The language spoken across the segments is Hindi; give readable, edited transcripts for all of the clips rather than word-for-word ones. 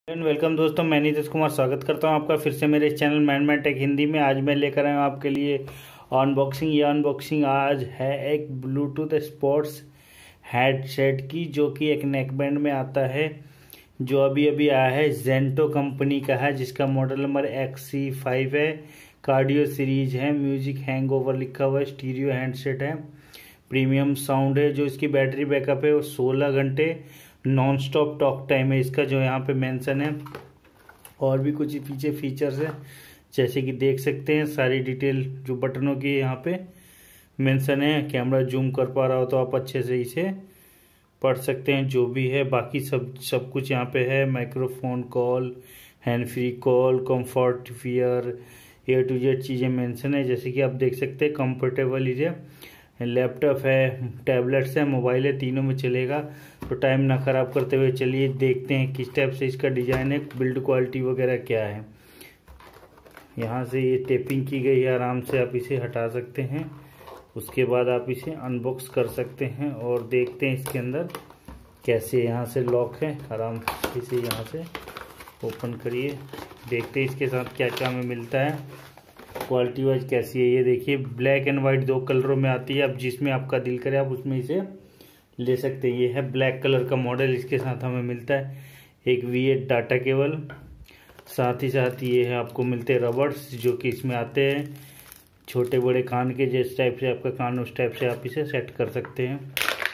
वेलकम दोस्तों, मैं नीतीश कुमार स्वागत करता हूं आपका फिर से मेरे इस चैनल मैन टेक हिंदी में। आज मैं लेकर आया हूं आपके लिए अनबॉक्सिंग। ये अनबॉक्सिंग आज है एक ब्लूटूथ स्पोर्ट्स हेडसेट की, जो कि एक नेकबैंड में आता है, जो अभी अभी आया है। जेंटो कंपनी का है, जिसका मॉडल नंबर XC5 है। कार्डियो सीरीज है, म्यूजिक हैंगओवर लिखा हुआ है, स्टीरियो हैंडसेट है, प्रीमियम साउंड है। जो इसकी बैटरी बैकअप है वो 16 घंटे नॉन स्टॉप टॉक टाइम है इसका, जो यहाँ पे मेंशन है। और भी कुछ पीछे फीचर्स है, जैसे कि देख सकते हैं सारी डिटेल जो बटनों की यहाँ पे मेंशन है। कैमरा जूम कर पा रहा हो तो आप अच्छे से इसे पढ़ सकते हैं जो भी है। बाकी सब कुछ यहाँ पे है। Microphone call, hand free call, comfort wear, A to Z चीज़ें मेंशन है, जैसे कि आप देख सकते हैं। कंफर्टेबल इसे लैपटॉप है, टैबलेट्स है, मोबाइल है, तीनों में चलेगा। तो टाइम ना ख़राब करते हुए चलिए देखते हैं किस टाइप से इसका डिज़ाइन है, बिल्ड क्वालिटी वगैरह क्या है। यहाँ से ये टेपिंग की गई है, आराम से आप इसे हटा सकते हैं। उसके बाद आप इसे अनबॉक्स कर सकते हैं और देखते हैं इसके अंदर कैसे। यहाँ से लॉक है, आराम से इसे यहाँ से ओपन करिए। देखते हैं इसके साथ क्या क्या हमें मिलता है, क्वालिटी वाइज कैसी है। ये देखिए, ब्लैक एंड वाइट दो कलरों में आती है। अब जिसमें आपका दिल करे आप उसमें इसे ले सकते हैं। ये है ब्लैक कलर का मॉडल। इसके साथ हमें मिलता है एक V8 डाटा केबल, साथ ही साथ ये है आपको मिलते हैं रबर्स, जो कि इसमें आते हैं छोटे बड़े कान के। जिस टाइप से आपका कान उस टाइप से आप इसे सेट कर सकते हैं।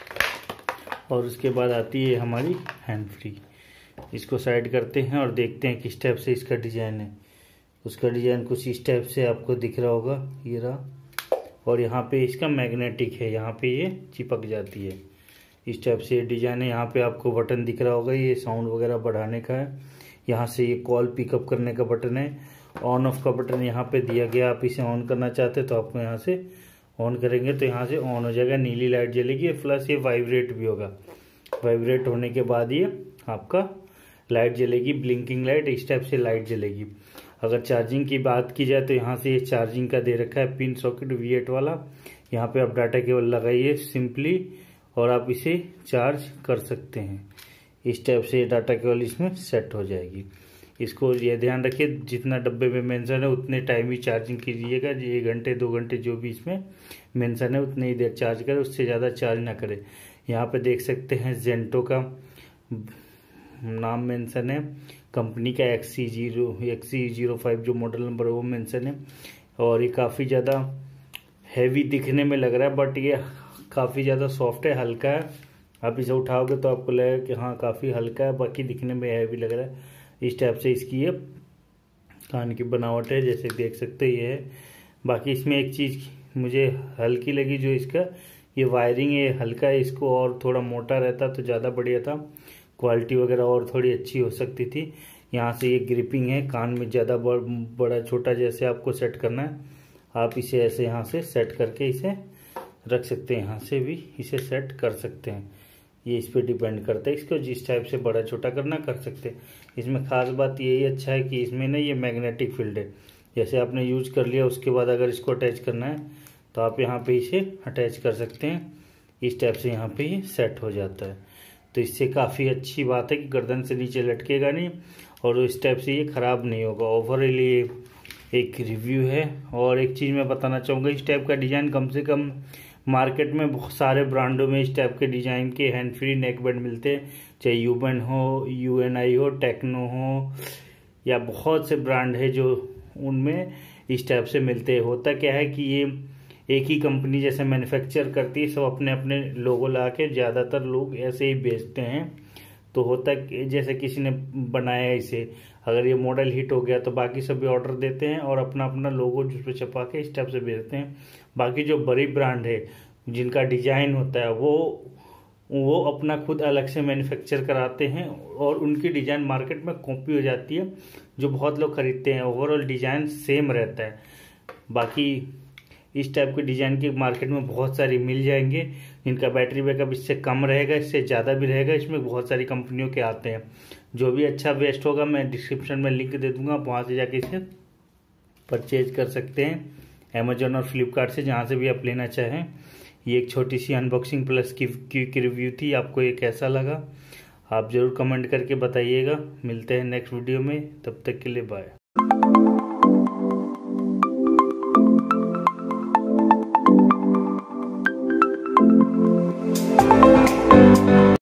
और उसके बाद आती है हमारी हैंड फ्री। इसको साइड करते हैं और देखते हैं किस टाइप से इसका डिज़ाइन है। उसका डिज़ाइन कुछ इस टाइप से आपको दिख रहा होगा, ये रहा। और यहाँ पे इसका मैग्नेटिक है, यहाँ पे ये चिपक जाती है। इस टाइप से डिज़ाइन है। यहाँ पे आपको बटन दिख रहा होगा, ये साउंड वगैरह बढ़ाने का है। यहाँ से ये कॉल पिकअप करने का बटन है। ऑन ऑफ का बटन यहाँ पे दिया गया। आप इसे ऑन करना चाहते तो आपको यहाँ से ऑन करेंगे तो यहाँ से ऑन हो जाएगा, नीली लाइट जलेगी। प्लस ये वाइब्रेट भी होगा। वाइब्रेट होने के बाद ये आपका लाइट जलेगी, ब्लिंकिंग लाइट, इस टाइप से लाइट जलेगी। अगर चार्जिंग की बात की जाए तो यहाँ से ये चार्जिंग का दे रखा है पिन सॉकेट V8 वाला। यहाँ पे आप डाटा केबल लगाइए सिंपली और आप इसे चार्ज कर सकते हैं। इस टाइप से डाटा केबल इसमें सेट हो जाएगी। इसको ये ध्यान रखिए, जितना डब्बे में मेंशन है उतने टाइम ही चार्जिंग कीजिएगा। 1 घंटे 2 घंटे जो भी इसमें मेंशन है उतनी ही देर चार्ज करें, उससे ज़्यादा चार्ज ना करें। यहाँ पे देख सकते हैं जेंटो का नाम मेंशन है, कंपनी का XC05 जो मॉडल नंबर है वो मेंशन है। और ये काफ़ी ज़्यादा हैवी दिखने में लग रहा है, बट ये काफ़ी ज़्यादा सॉफ्ट है, हल्का है। आप इसे उठाओगे तो आपको लगेगा कि हाँ काफ़ी हल्का है, बाकी दिखने में हैवी लग रहा है। इस टाइप से इसकी ये कान की बनावट है, जैसे देख सकते ये है। बाकी इसमें एक चीज़ मुझे हल्की लगी, जो इसका ये वायरिंग है हल्का है। इसको और थोड़ा मोटा रहता तो ज़्यादा बढ़िया था, क्वालिटी वगैरह और थोड़ी अच्छी हो सकती थी। यहाँ से ये ग्रिपिंग है, कान में ज़्यादा बड़ा छोटा जैसे आपको सेट करना है, आप इसे ऐसे यहाँ से सेट करके इसे रख सकते हैं। यहाँ से भी इसे सेट कर सकते हैं, ये इस पर डिपेंड करता है। इसको जिस टाइप से बड़ा छोटा करना कर सकते हैं। इसमें खास बात यही अच्छा है कि इसमें ना ये मैग्नेटिक फील्ड है। जैसे आपने यूज कर लिया, उसके बाद अगर इसको अटैच करना है तो आप यहाँ पे इसे अटैच कर सकते हैं। इस टाइप से यहाँ पे ये सेट हो जाता है। तो इससे काफ़ी अच्छी बात है कि गर्दन से नीचे लटकेगा नहीं और इस टाइप से ये ख़राब नहीं होगा। ओवरऑल ये एक रिव्यू है। और एक चीज़ मैं बताना चाहूँगा, इस टाइप का डिज़ाइन कम से कम मार्केट में बहुत सारे ब्रांडों में इस टाइप के डिज़ाइन के हैंड फ्री नेकबैंड मिलते हैं, चाहे यूबन हो, UNI हो, टेक्नो हो, या बहुत से ब्रांड है जो उनमें इस टाइप से मिलते हैं। होता क्या है कि ये एक ही कंपनी जैसे मैन्युफैक्चर करती है, सब अपने अपने लोगो ला के ज़्यादातर लोग ऐसे ही बेचते हैं। तो होता जैसे किसी ने बनाया इसे, अगर ये मॉडल हिट हो गया तो बाकी सभी ऑर्डर देते हैं और अपना अपना लोगो जिस पर छपा के इस टाइप से बेचते हैं। बाकी जो बड़ी ब्रांड है जिनका डिजाइन होता है वो अपना खुद अलग से मैन्युफैक्चर कराते हैं और उनकी डिजाइन मार्केट में कॉपी हो जाती है, जो बहुत लोग खरीदते हैं। ओवरऑल डिजाइन सेम रहता है। बाकी इस टाइप के डिज़ाइन की मार्केट में बहुत सारी मिल जाएंगे, इनका बैटरी बैकअप इससे कम रहेगा, इससे ज़्यादा भी रहेगा। इसमें बहुत सारी कंपनियों के आते हैं। जो भी अच्छा बेस्ट होगा मैं डिस्क्रिप्शन में लिंक दे दूंगा, आप वहाँ से जाके इसे परचेज कर सकते हैं अमेजोन और फ्लिपकार्ट से, जहाँ से भी आप लेना चाहें। ये एक छोटी सी अनबॉक्सिंग प्लस की रिव्यू थी। आपको ये कैसा लगा आप ज़रूर कमेंट करके बताइएगा। मिलते हैं नेक्स्ट वीडियो में, तब तक के लिए बाय।